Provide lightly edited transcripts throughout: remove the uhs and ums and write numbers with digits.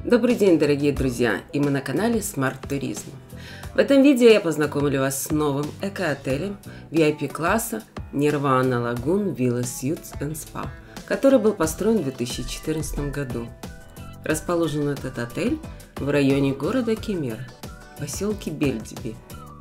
Добрый день, дорогие друзья, и мы на канале Smart Tourism. В этом видео я познакомлю вас с новым эко-отелем VIP-класса Nirvana Lagoon Villa Suites and Spa, который был построен в 2014 году. Расположен этот отель в районе города Кемер, в поселке Бельдиби.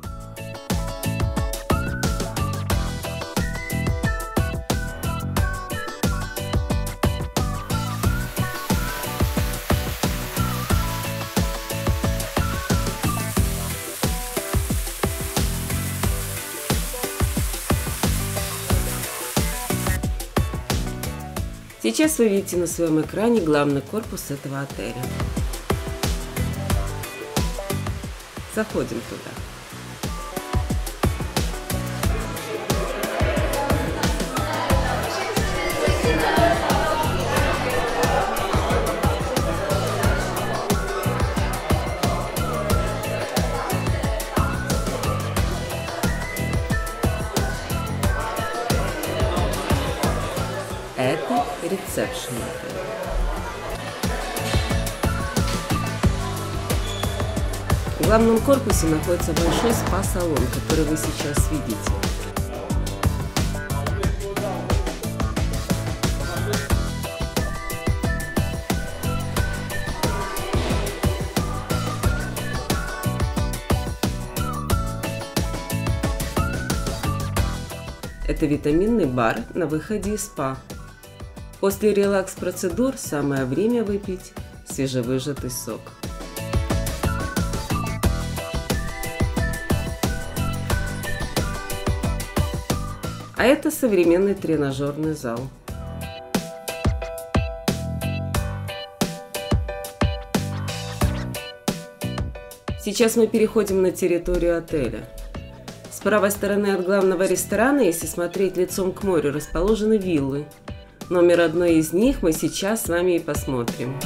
Сейчас вы видите на своем экране главный корпус этого отеля. Заходим туда. Это ресепшн отеля. В главном корпусе находится большой спа-салон, который вы сейчас видите. Это витаминный бар на выходе из спа. После релакс-процедур самое время выпить свежевыжатый сок. А это современный тренажерный зал. Сейчас мы переходим на территорию отеля. С правой стороны от главного ресторана, если смотреть лицом к морю, расположены виллы. Номер одной из них мы сейчас с вами и посмотрим.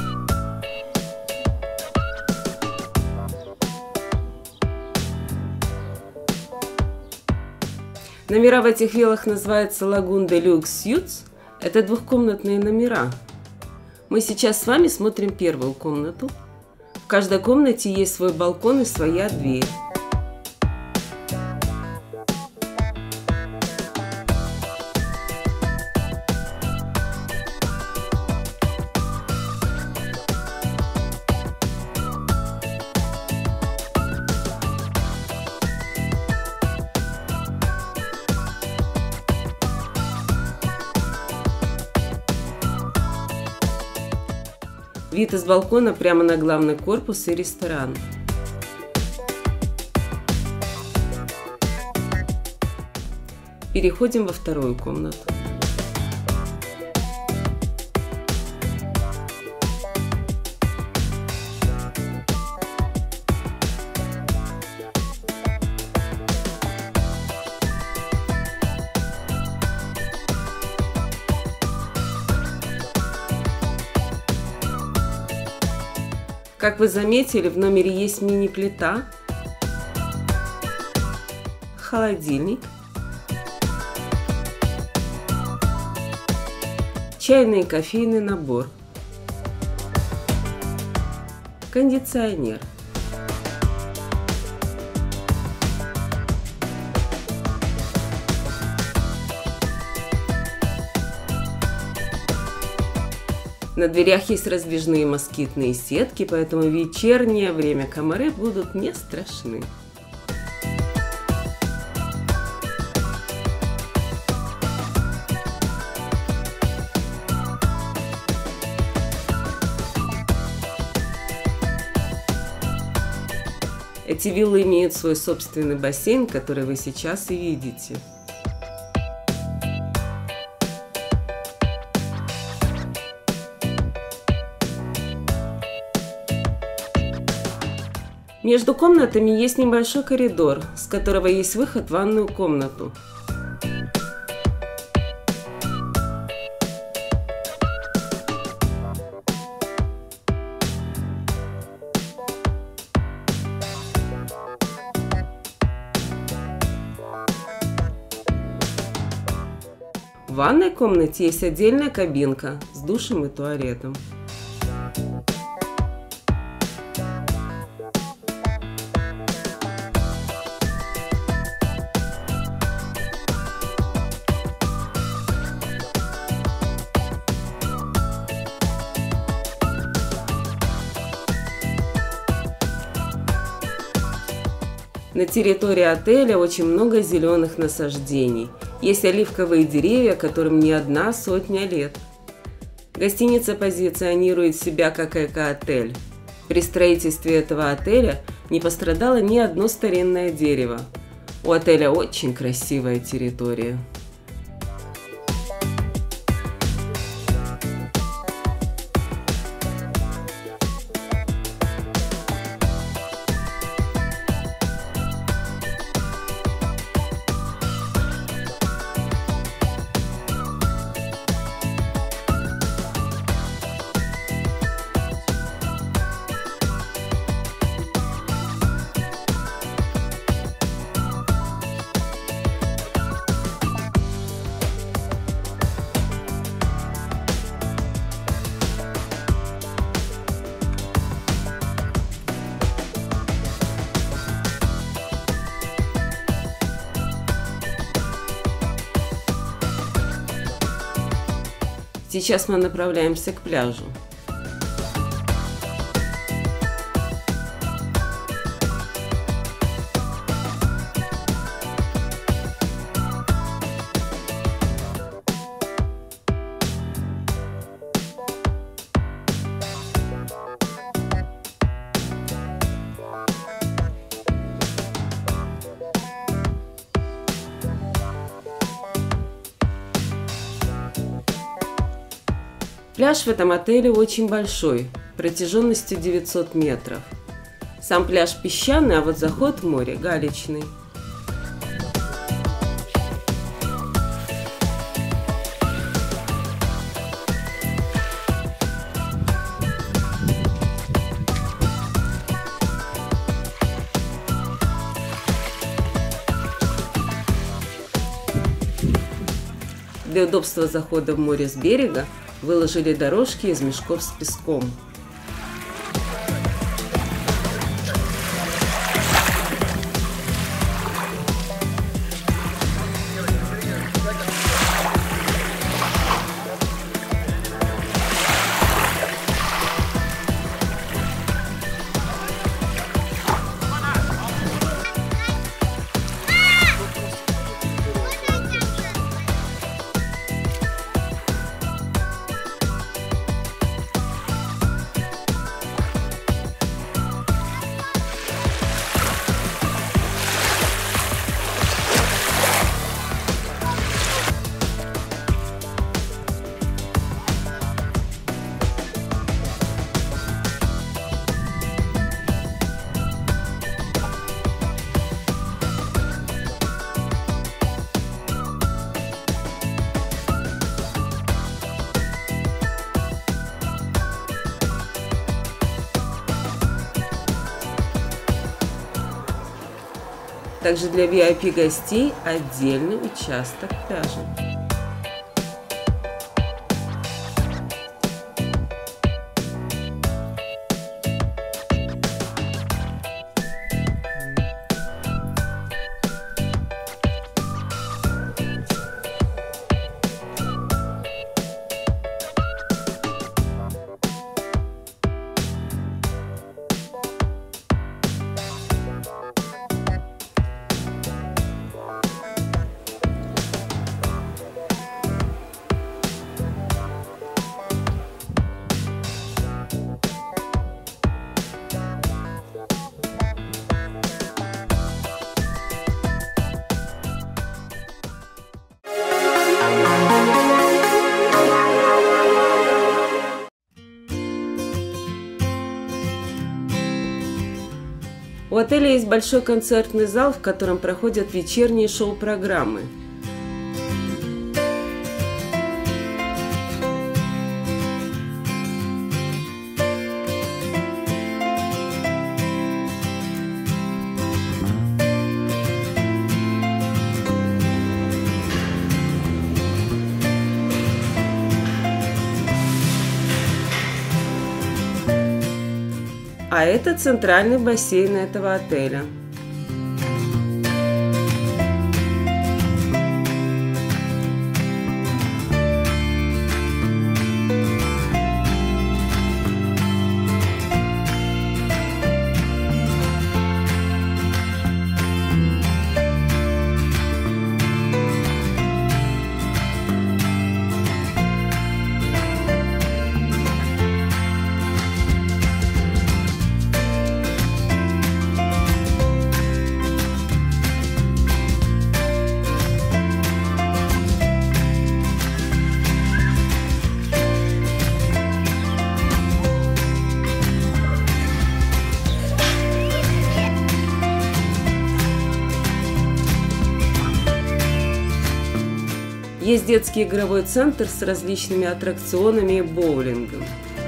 Номера в этих виллах называются Lagoon Deluxe Suites. Это двухкомнатные номера. Мы сейчас с вами смотрим первую комнату. В каждой комнате есть свой балкон и своя дверь. Вид из балкона прямо на главный корпус и ресторан. Переходим во вторую комнату. Как вы заметили, в номере есть мини-плита, холодильник, чайный и кофейный набор, кондиционер. На дверях есть раздвижные москитные сетки, поэтому в вечернее время комары будут не страшны. Эти виллы имеют свой собственный бассейн, который вы сейчас и видите. Между комнатами есть небольшой коридор, с которого есть выход в ванную комнату. В ванной комнате есть отдельная кабинка с душем и туалетом. На территории отеля очень много зеленых насаждений. Есть оливковые деревья, которым не 100 лет. Гостиница позиционирует себя как эко-отель. При строительстве этого отеля не пострадало ни одно старинное дерево. У отеля очень красивая территория. Сейчас мы направляемся к пляжу. Пляж в этом отеле очень большой, протяженностью 900 метров. Сам пляж песчаный, а вот заход в море галечный. Для удобства захода в море с берега выложили дорожки из мешков с песком. Также для VIP гостей отдельный участок пляжа. У отеля есть большой концертный зал, в котором проходят вечерние шоу-программы. А это центральный бассейн этого отеля. Есть детский игровой центр с различными аттракционами и боулингом.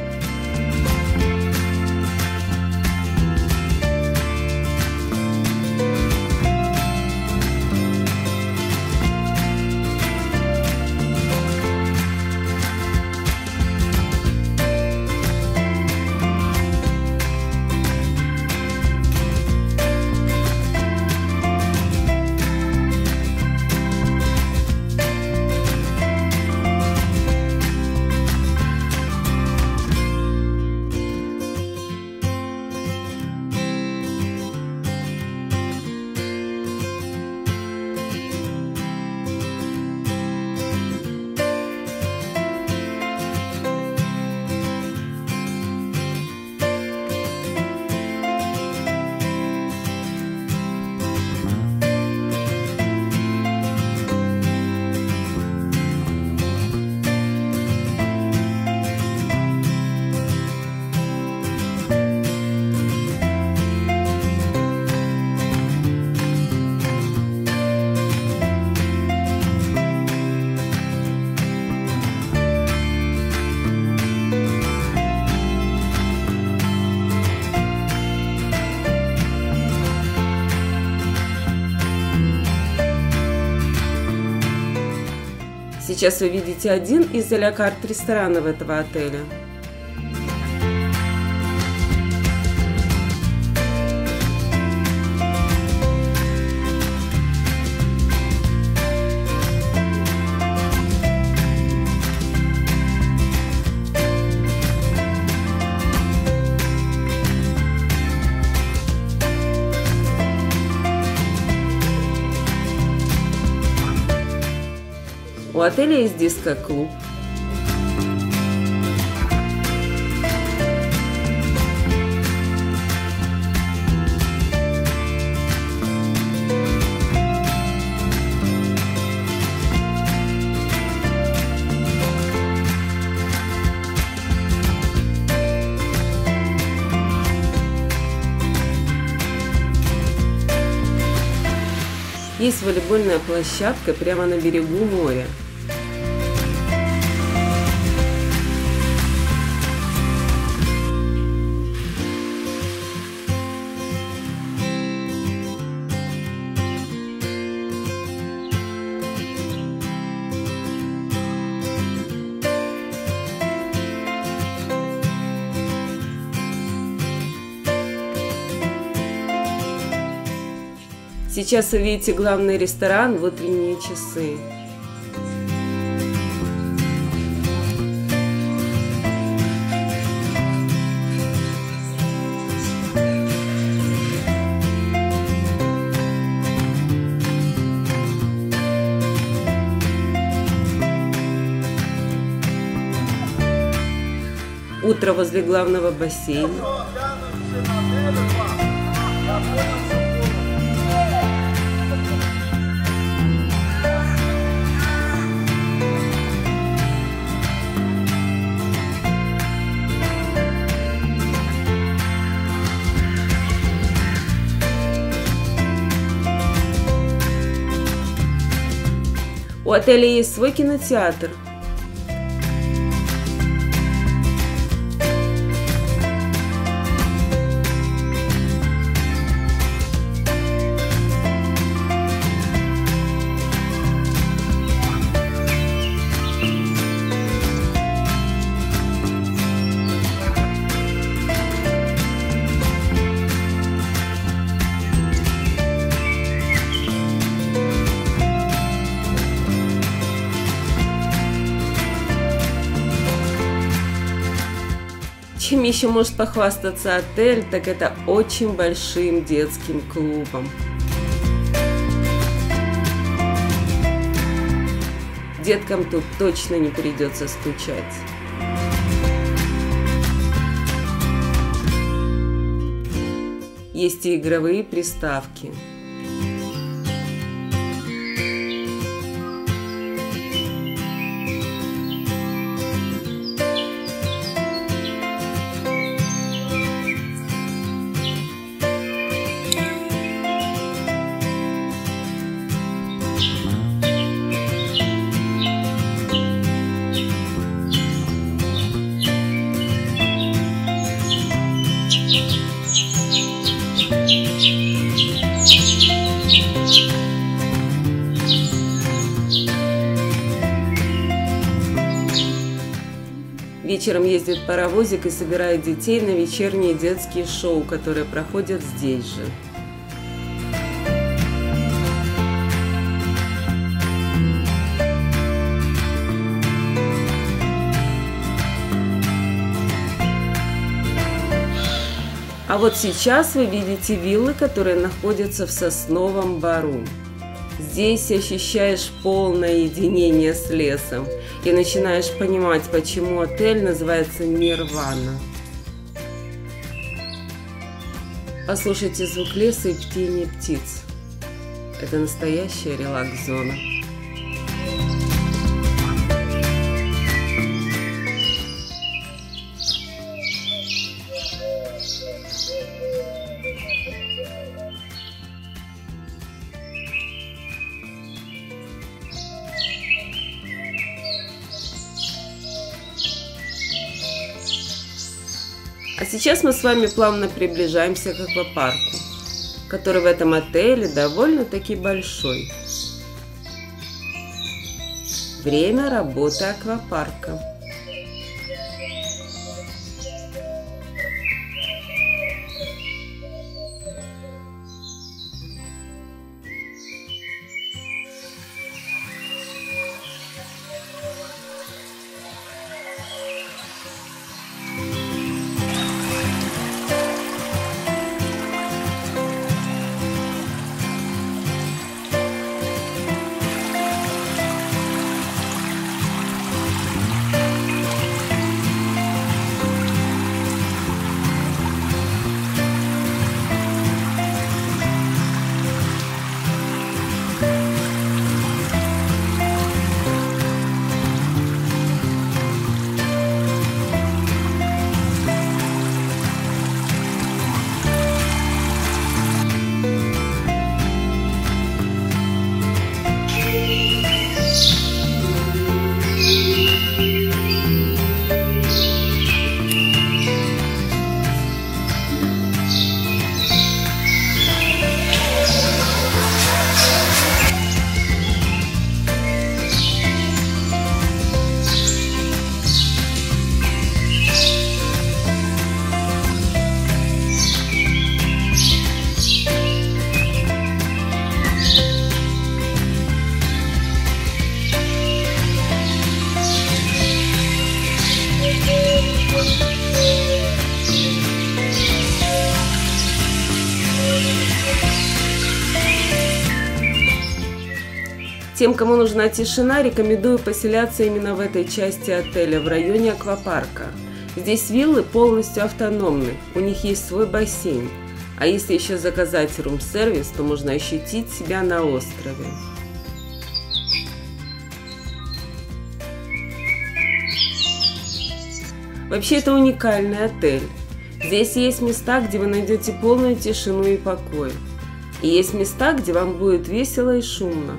Сейчас вы видите один из а-ля карт ресторанов этого отеля. У отеля есть диско-клуб. Есть волейбольная площадка прямо на берегу моря. Сейчас вы видите главный ресторан в утренние часы. Утро возле главного бассейна. У отеля есть свой кинотеатр. Чем еще может похвастаться отель, так это очень большим детским клубом. Деткам тут точно не придется скучать. Есть и игровые приставки. Вечером ездит паровозик и собирает детей на вечерние детские шоу, которые проходят здесь же. А вот сейчас вы видите виллы, которые находятся в Сосновом Бору. Здесь ощущаешь полное единение с лесом и начинаешь понимать, почему отель называется Нирвана. Послушайте звук леса и пение птиц. Это настоящая релакс-зона. А сейчас мы с вами плавно приближаемся к аквапарку, который в этом отеле довольно-таки большой. Время работы аквапарка. Тем, кому нужна тишина, рекомендую поселяться именно в этой части отеля, в районе аквапарка. Здесь виллы полностью автономны, у них есть свой бассейн. А если еще заказать рум-сервис, то можно ощутить себя на острове. Вообще, это уникальный отель. Здесь есть места, где вы найдете полную тишину и покой. И есть места, где вам будет весело и шумно.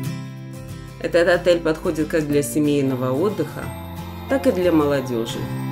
Этот отель подходит как для семейного отдыха, так и для молодежи.